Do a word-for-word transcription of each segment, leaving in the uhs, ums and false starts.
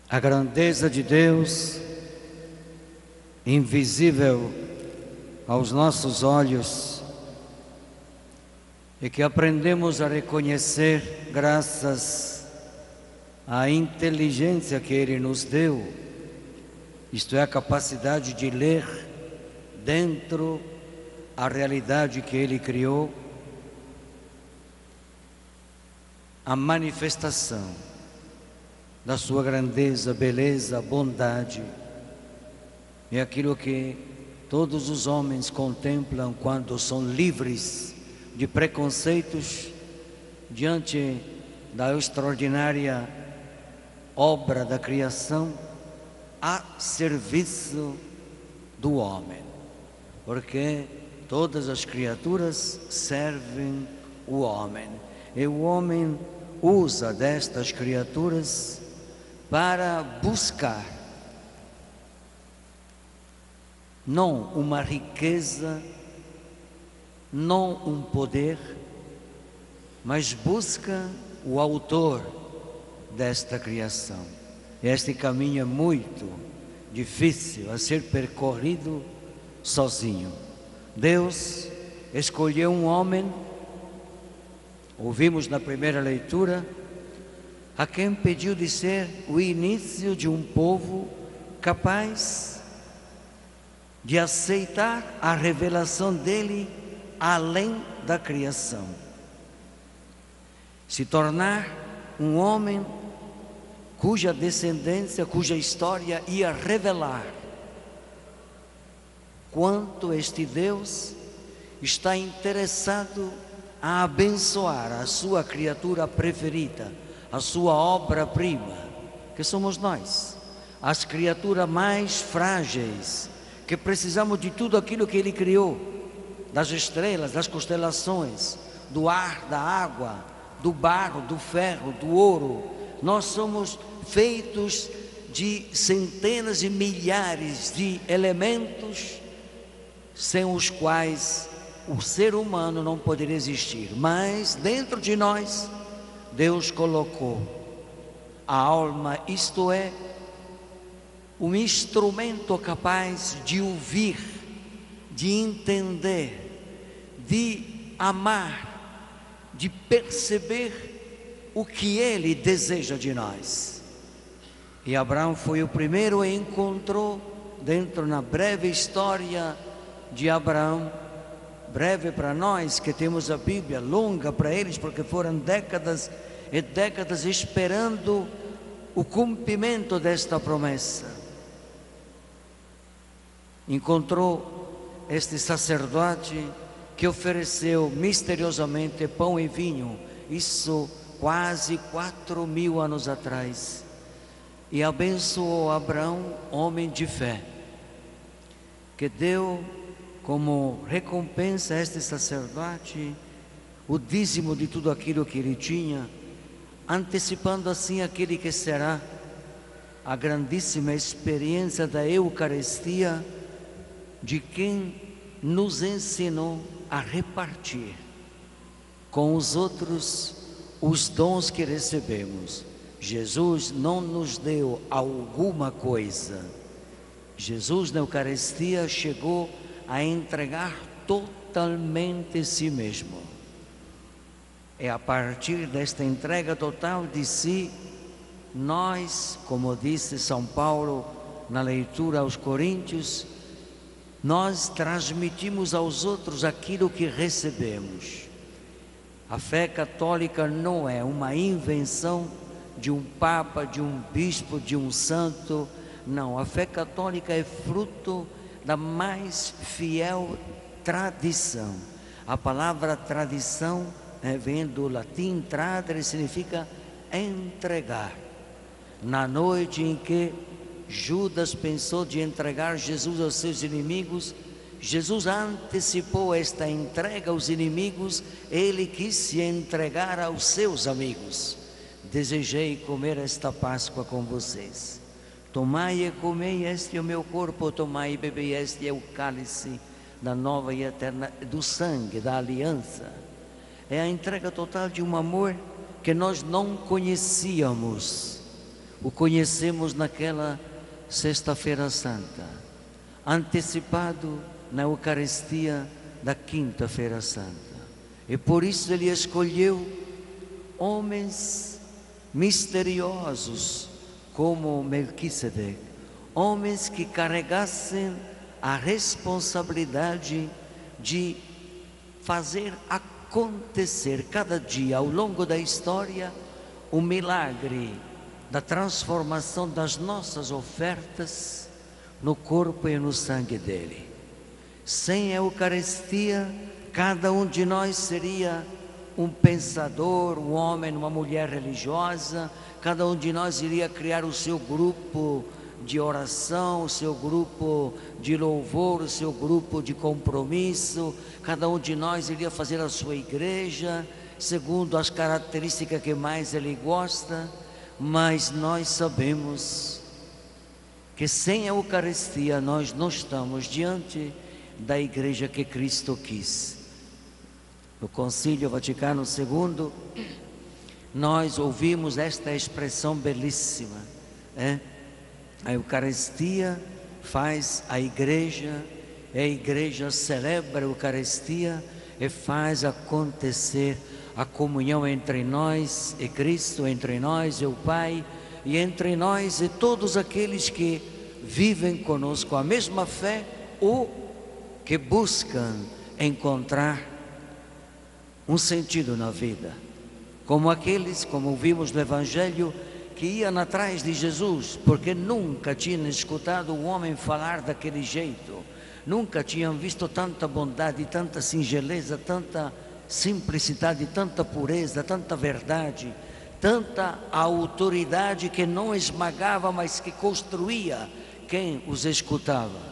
A grandeza de Deus, invisível aos nossos olhos, e que aprendemos a reconhecer graças à inteligência que Ele nos deu, isto é, a capacidade de ler dentro a realidade que Ele criou, a manifestação da sua grandeza, beleza, bondade, é aquilo que todos os homens contemplam quando são livres de preconceitos diante da extraordinária obra da criação a serviço do homem, porque todas as criaturas servem o homem, e o homem usa destas criaturas para buscar não uma riqueza, não um poder, mas busca o autor desta criação. Este caminho é muito difícil a ser percorrido sozinho. Deus escolheu um homem, ouvimos na primeira leitura, a quem pediu de ser o início de um povo capaz de aceitar a revelação dele além da criação, se tornar um homem cuja descendência, cuja história ia revelar quanto este Deus está interessado a abençoar a sua criatura preferida, a sua obra-prima, que somos nós, as criaturas mais frágeis, que precisamos de tudo aquilo que Ele criou, das estrelas, das constelações, do ar, da água, do barro, do ferro, do ouro. Nós somos feitos de centenas e milhares de elementos sem os quais o ser humano não poderia existir. Mas dentro de nós, Deus colocou a alma, isto é, um instrumento capaz de ouvir, de entender, de amar, de perceber o que Ele deseja de nós. E Abraão foi o primeiro e encontrou, dentro na breve história de Abraão, breve para nós que temos a Bíblia, longa para eles, porque foram décadas e décadas esperando o cumprimento desta promessa. Encontrou este sacerdote que ofereceu misteriosamente pão e vinho, isso quase quatro mil anos atrás, e abençoou Abraão, homem de fé, que deu como recompensa a este sacerdote o dízimo de tudo aquilo que ele tinha, antecipando assim aquele que será a grandíssima experiência da Eucaristia, de quem nos ensinou a repartir com os outros os dons que recebemos. Jesus não nos deu alguma coisa. Jesus na Eucaristia chegou a entregar totalmente si mesmo. É a partir desta entrega total de si, nós, como disse São Paulo na leitura aos Coríntios, nós transmitimos aos outros aquilo que recebemos. A fé católica não é uma invenção de um papa, de um bispo, de um santo. Não, a fé católica é fruto da mais fiel tradição. A palavra tradição, né, vem do latim tradere, significa entregar. Na noite em que Judas pensou de entregar Jesus aos seus inimigos, Jesus antecipou esta entrega aos inimigos, Ele quis se entregar aos seus amigos. Desejei comer esta Páscoa com vocês. Tomai e comei, este é o meu corpo, tomai e bebei, este é o cálice da nova e eterna, do sangue, da aliança. É a entrega total de um amor que nós não conhecíamos. o conhecemos naquela Sexta-feira Santa, antecipado na Eucaristia da Quinta-feira Santa. E por isso ele escolheu homens misteriosos como Melquisedeque, homens que carregassem a responsabilidade de fazer acontecer cada dia ao longo da história o milagre da transformação das nossas ofertas no corpo e no sangue dele. Sem a Eucaristia, cada um de nós seria um pensador, um homem, uma mulher religiosa. Cada um de nós iria criar o seu grupo de oração, o seu grupo de louvor, o seu grupo de compromisso. Cada um de nós iria fazer a sua igreja segundo as características que mais ele gosta. Mas nós sabemos que sem a Eucaristia nós não estamos diante da igreja que Cristo quis. No Concílio Vaticano segundo, nós ouvimos esta expressão belíssima, é? A Eucaristia faz a igreja, a igreja celebra a Eucaristia e faz acontecer a comunhão entre nós e Cristo, entre nós e o Pai, e entre nós e todos aqueles que vivem conosco a mesma fé ou que buscam encontrar um sentido na vida, como aqueles, como vimos no Evangelho, que iam atrás de Jesus, porque nunca tinham escutado o homem falar daquele jeito, nunca tinham visto tanta bondade, tanta singeleza, tanta simplicidade, tanta pureza, tanta verdade, tanta autoridade que não esmagava, mas que construía quem os escutava.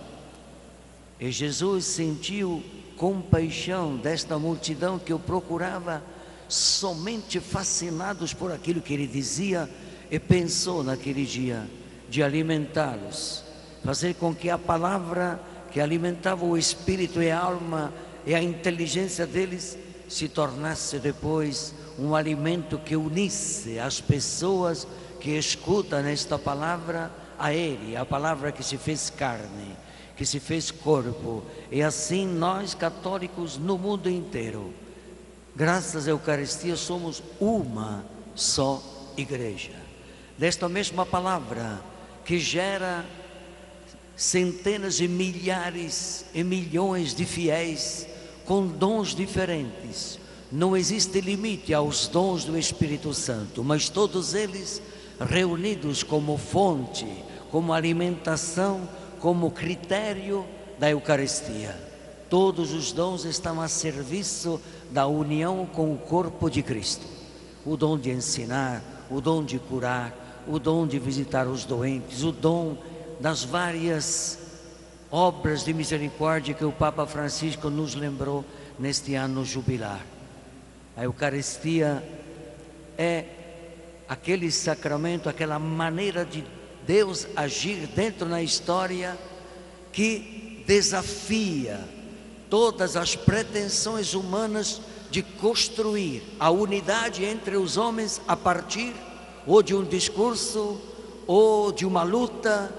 E Jesus sentiu compaixão desta multidão que o procurava, somente fascinados por aquilo que ele dizia, e pensou naquele dia de alimentá-los, fazer com que a palavra que alimentava o espírito e a alma e a inteligência deles se tornasse depois um alimento que unisse as pessoas que escutam esta palavra a ele, a palavra que se fez carne, que se fez corpo. E assim nós católicos no mundo inteiro, graças à Eucaristia, somos uma só igreja. Desta mesma palavra que gera centenas e milhares e milhões de fiéis com dons diferentes. Não existe limite aos dons do Espírito Santo, mas todos eles reunidos como fonte, como alimentação, como critério da Eucaristia. Todos os dons estão a serviço da união com o corpo de Cristo. O dom de ensinar, o dom de curar, o dom de visitar os doentes, o dom das várias obras de misericórdia que o Papa Francisco nos lembrou neste ano jubilar. A Eucaristia é aquele sacramento, aquela maneira de Deus agir dentro da história que desafia todas as pretensões humanas de construir a unidade entre os homens a partir ou de um discurso, ou de uma luta,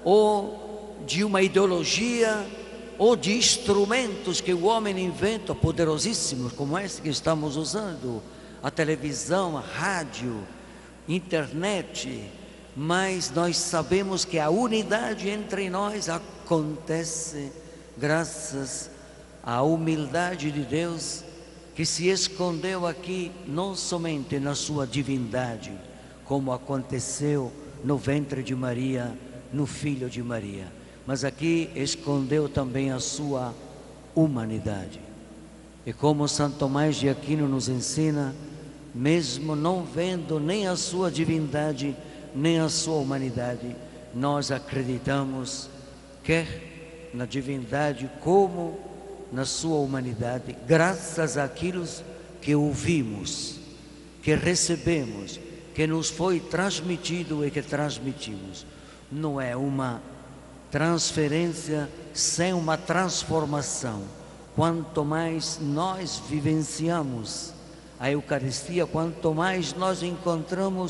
ou de uma ideologia, ou de instrumentos que o homem inventa, poderosíssimos, como esse que estamos usando, a televisão, a rádio, internet. Mas nós sabemos que a unidade entre nós acontece graças à humildade de Deus, que se escondeu aqui não somente na sua divindade, como aconteceu no ventre de Maria, no filho de Maria, mas aqui escondeu também a sua humanidade. E como Santo Tomás de Aquino nos ensina, mesmo não vendo nem a sua divindade, nem a sua humanidade, nós acreditamos, quer na divindade como na sua humanidade, graças àquilo que ouvimos, que recebemos, que nos foi transmitido e que transmitimos. Não é uma transferência sem uma transformação. Quanto mais nós vivenciamos a Eucaristia, quanto mais nós encontramos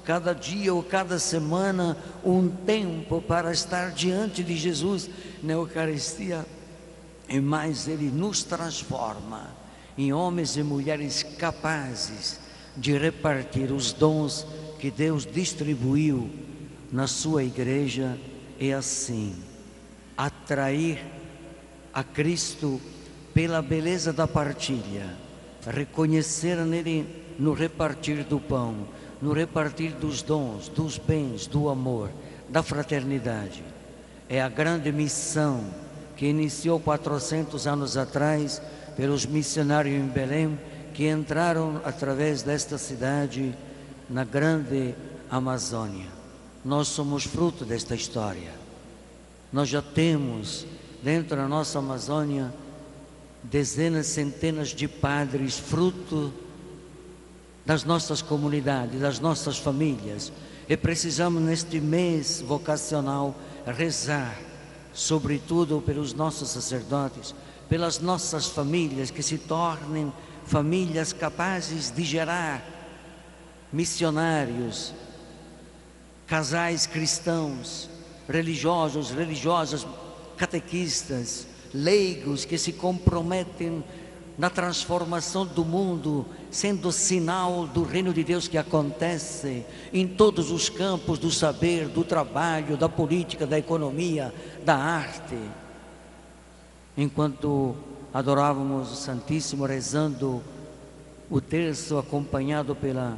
cada dia ou cada semana, um tempo para estar diante de Jesus na Eucaristia, e mais Ele nos transforma em homens e mulheres capazes de repartir os dons que Deus distribuiu na sua igreja e assim atrair a Cristo pela beleza da partilha, reconhecer nele no repartir do pão, no repartir dos dons, dos bens, do amor, da fraternidade. É a grande missão que iniciou quatrocentos anos atrás pelos missionários em Belém, que entraram através desta cidade na grande Amazônia. Nós somos fruto desta história. Nós já temos dentro da nossa Amazônia dezenas, centenas de padres, fruto das nossas comunidades, das nossas famílias. E precisamos neste mês vocacional rezar, sobretudo pelos nossos sacerdotes, pelas nossas famílias, que se tornem famílias capazes de gerar missionários, casais cristãos, religiosos, religiosas, catequistas, leigos que se comprometem na transformação do mundo, sendo sinal do reino de Deus que acontece em todos os campos do saber, do trabalho, da política, da economia, da arte. Enquanto adorávamos o Santíssimo, rezando o terço, acompanhado pela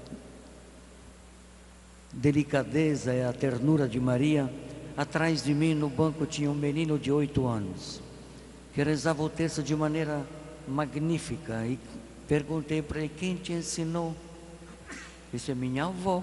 delicadeza e a ternura de Maria, atrás de mim no banco tinha um menino de oito anos, que rezava o terço de maneira magnífica, e perguntei para ele: quem te ensinou? Disse: minha avó,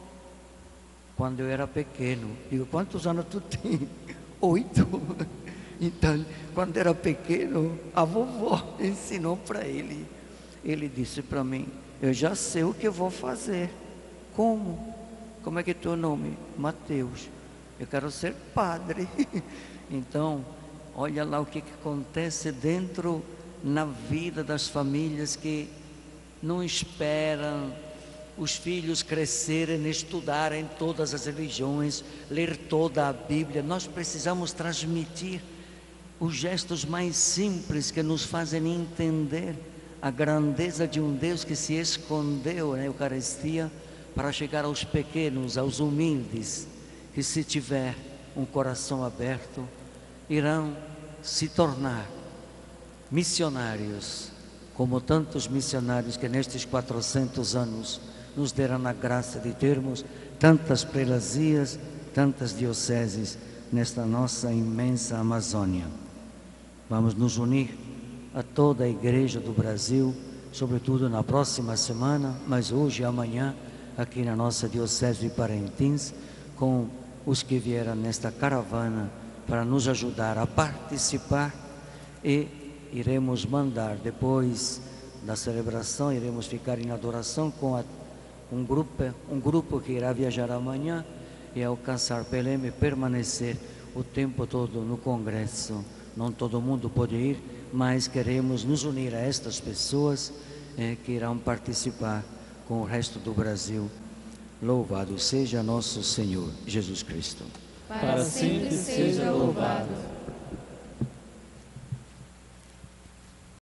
quando eu era pequeno. Digo: quantos anos tu tem? Oito. Então, quando era pequeno, a vovó ensinou para ele. Ele disse para mim: eu já sei o que eu vou fazer. Como? Como é que é teu nome? Mateus. Eu quero ser padre. Então, olha lá o que, que acontece dentro na vida das famílias que não esperam os filhos crescerem, estudarem todas as religiões, ler toda a Bíblia. Nós precisamos transmitir os gestos mais simples que nos fazem entender a grandeza de um Deus que se escondeu na Eucaristia para chegar aos pequenos, aos humildes, que se tiver um coração aberto, irão se tornar missionários, como tantos missionários que nestes quatrocentos anos nos deram a graça de termos tantas prelazias, tantas dioceses nesta nossa imensa Amazônia. Vamos nos unir a toda a igreja do Brasil, sobretudo na próxima semana, mas hoje e amanhã, aqui na nossa diocese de Parintins, com os que vieram nesta caravana para nos ajudar a participar, e iremos mandar, depois da celebração, iremos ficar em adoração com a, um, grupo, um grupo que irá viajar amanhã e alcançar Belém e permanecer o tempo todo no congresso. Não todo mundo pode ir, mas queremos nos unir a estas pessoas eh, que irão participar com o resto do Brasil. Louvado seja nosso Senhor Jesus Cristo. Para sempre seja louvado.